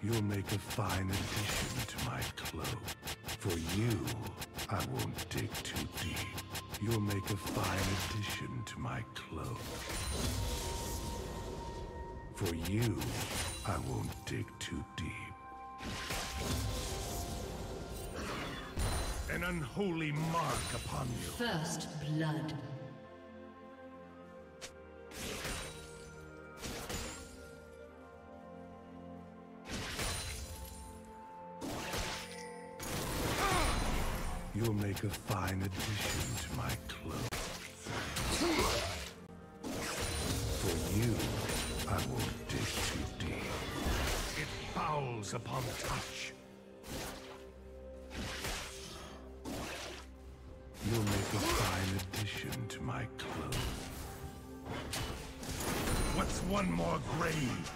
You'll make a fine addition to my cloak. For you, I won't dig too deep. You'll make a fine addition to my cloak. For you, I won't dig too deep. An unholy mark upon you. First blood. You'll make a fine addition to my cloak. For you, I won't dig too deep. It fouls upon touch. You'll make a fine addition to my cloak. What's one more grave?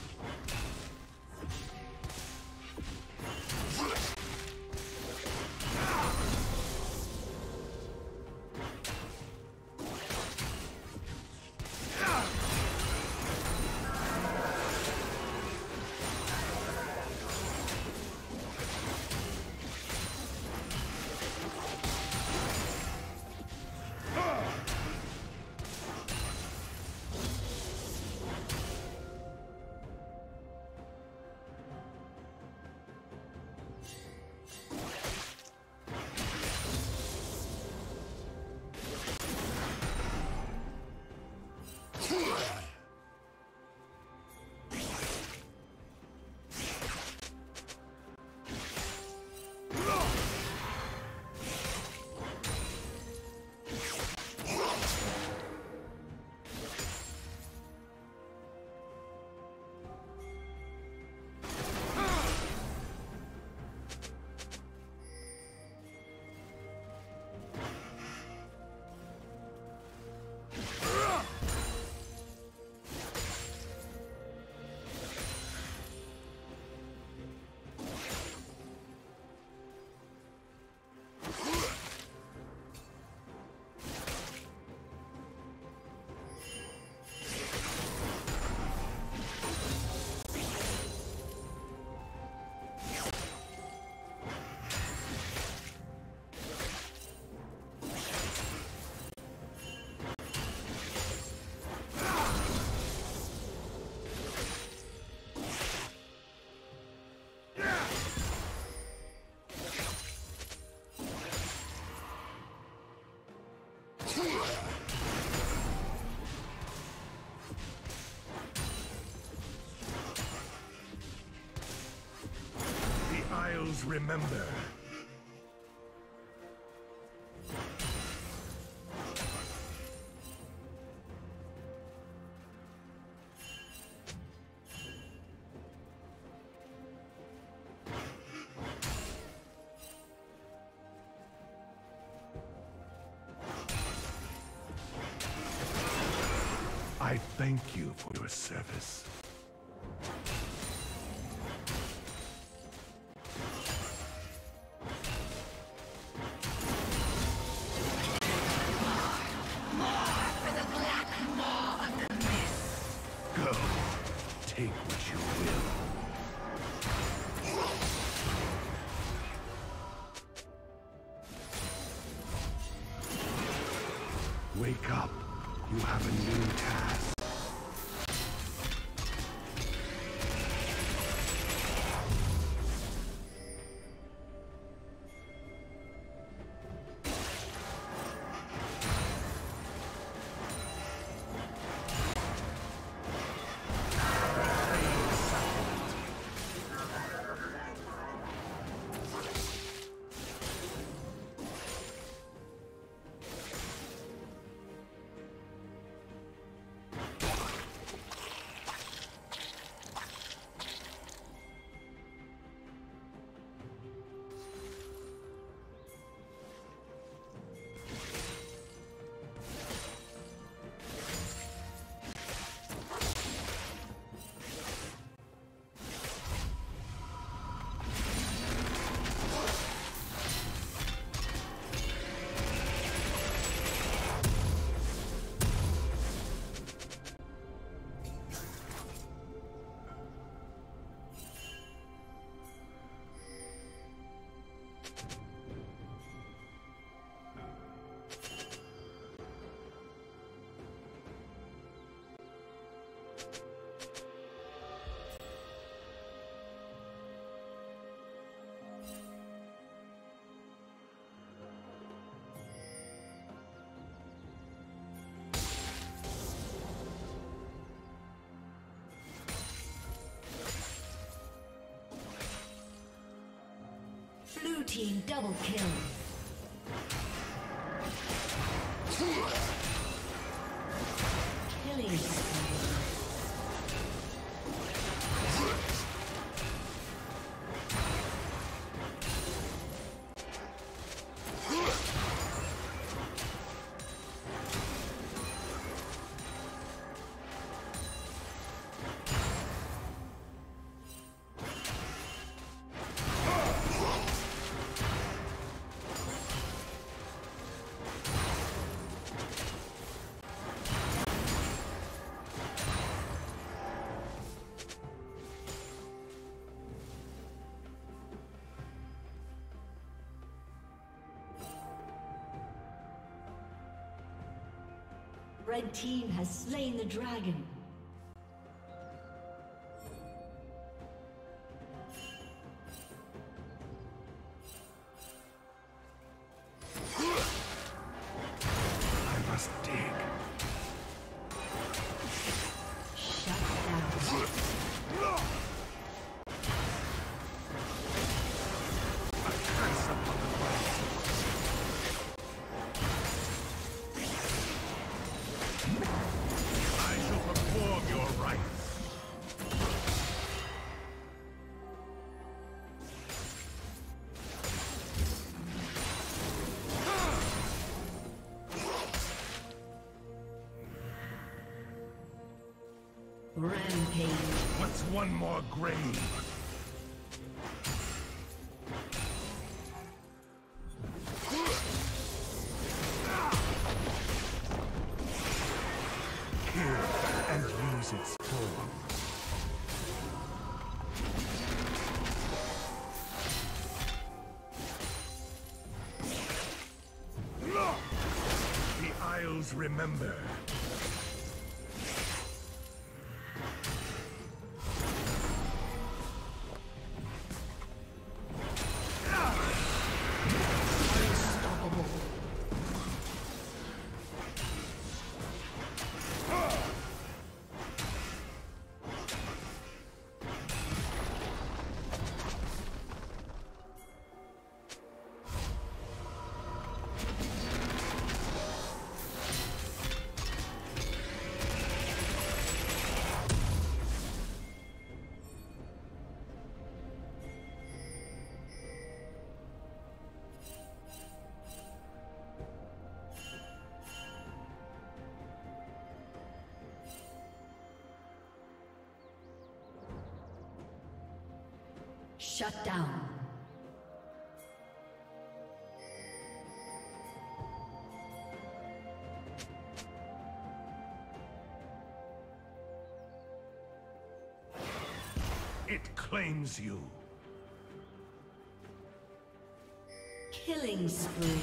Remember. I thank you for your service. Wake up. You have a new task. Blue team double kill. Killing. Red team has slain the dragon. I must dig. Shut down. A curse upon the right. I shall perform your rites. Rampage. What's one more grave? Here, and use its form. The Isles remember. Shut down. It claims you. Killing spree.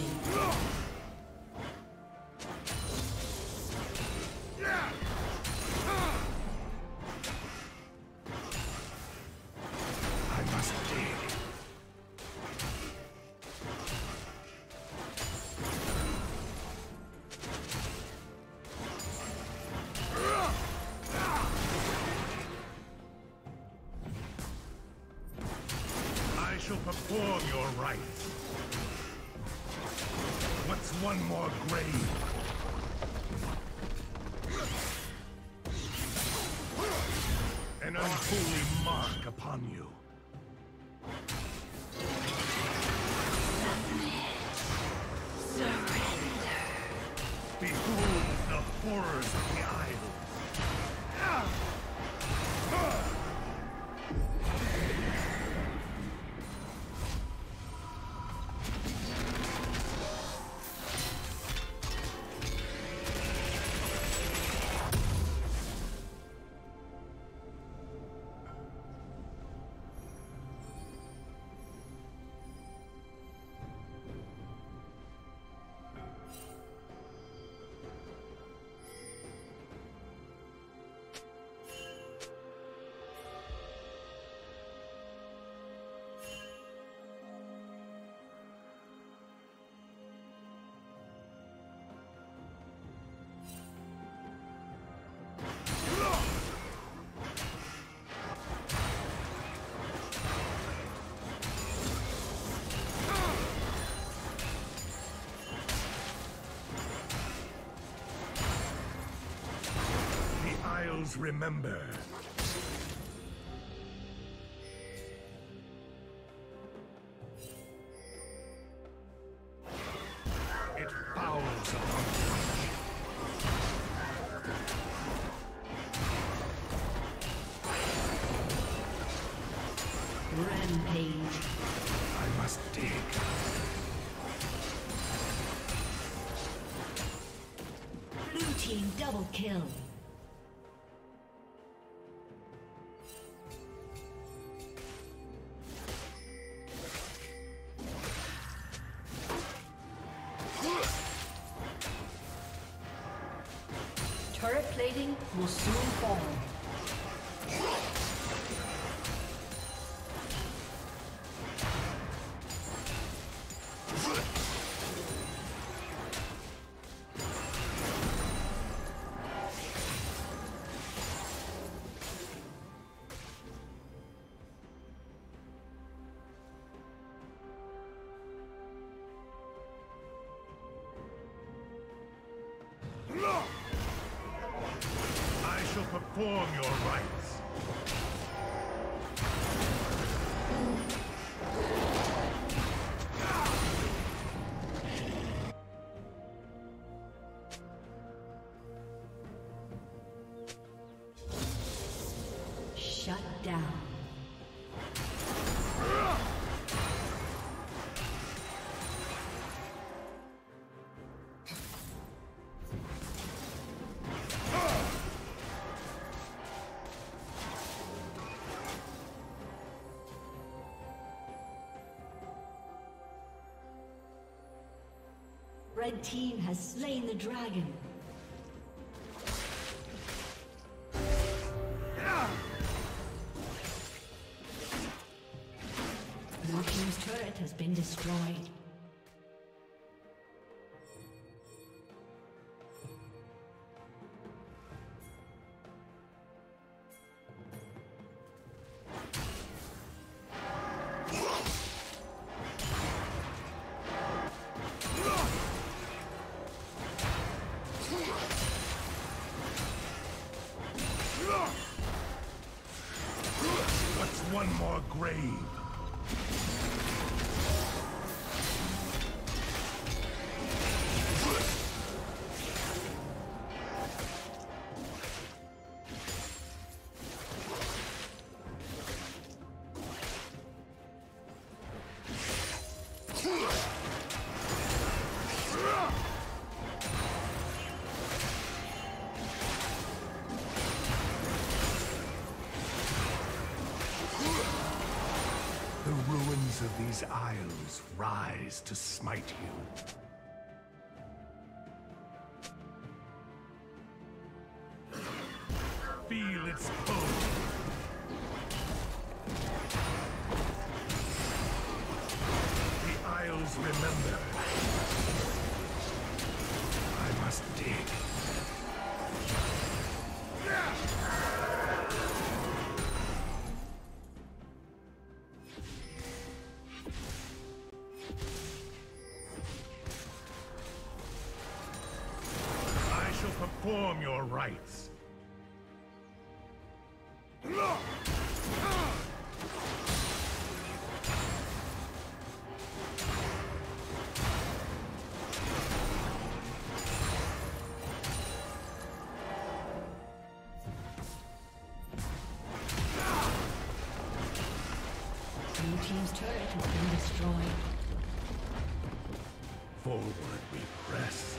Perform your rites. What's one more grave? An unholy mark upon you. Surrender. Behold the horrors of the Isles. Isles remember. It fouls upon Rampage. I must dig. Blue team double kill. Turret plating will soon fall. I shall perform your rites. Shut down. Red team has slain the dragon. Blue team's turret has been destroyed. What's one more grave? The ruins of these isles rise to smite you. Feel its pull. The Isles remember. I must dig. I shall perform your rites. Blue team's turret has been destroyed. Forward we press.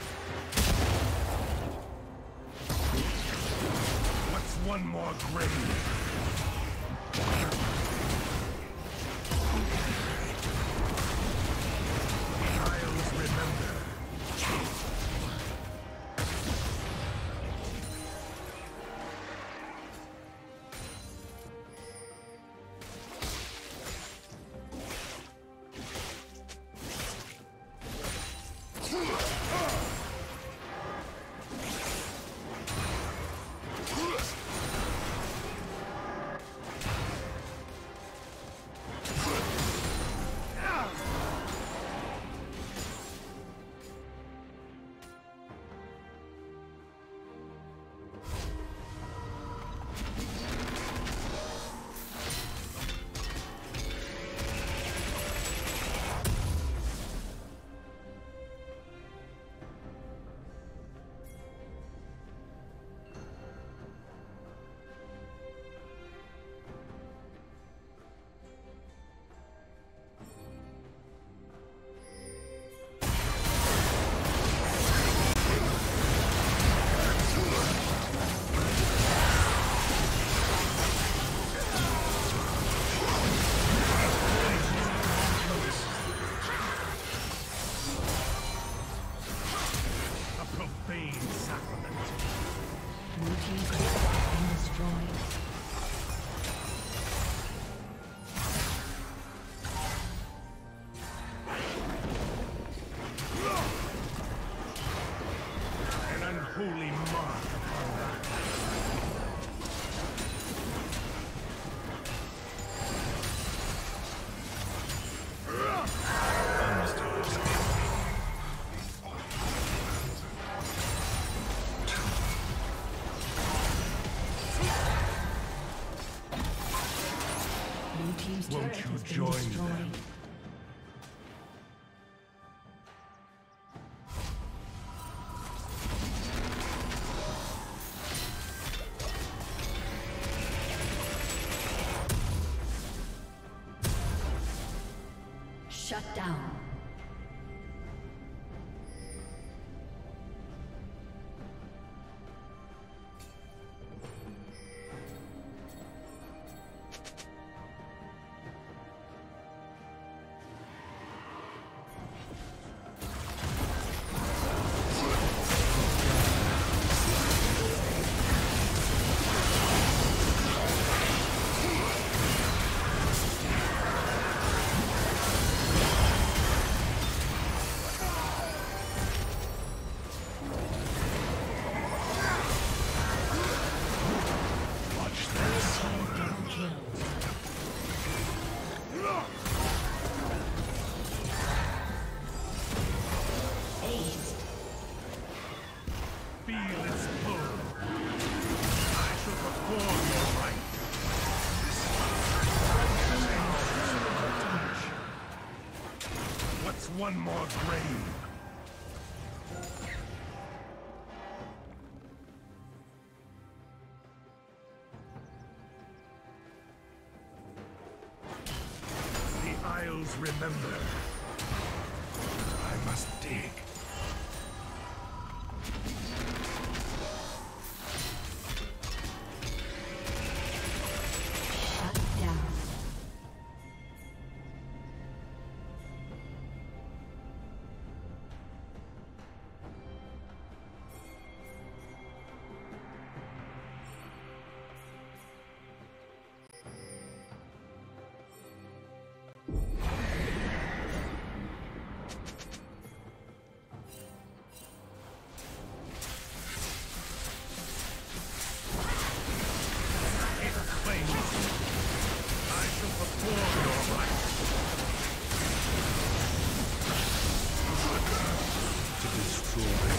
What's one more grave? The Isles remember. you join them? Shut down. One more grave. The Isles remember. I must dig. To destroy